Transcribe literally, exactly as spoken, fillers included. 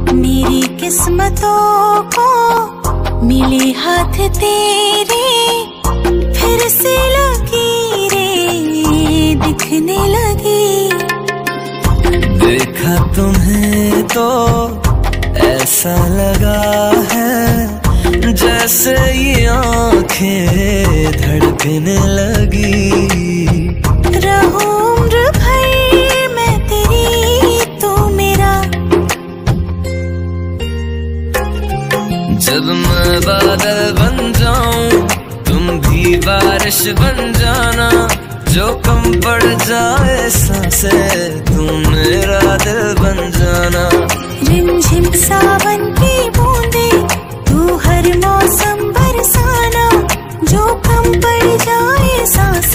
मेरी किस्मतों को मिले हाथ तेरे, फिर से लकीरें दिखने लगी। देखा तुम्हें तो ऐसा लगा है जैसे ये आंखें धड़कने लगी। रहूं उम्र भर मैं तेरी तू मेरा। जब मैं बादल बन जाऊं तुम भी बारिश बन जाना, जो कम पड़ जाए सांसें तुम मेरा दिल बन जाना। रिमझिम सावन की बूंदे तू हर मौसम बरसाना, जो कम पड़ जाए सांसें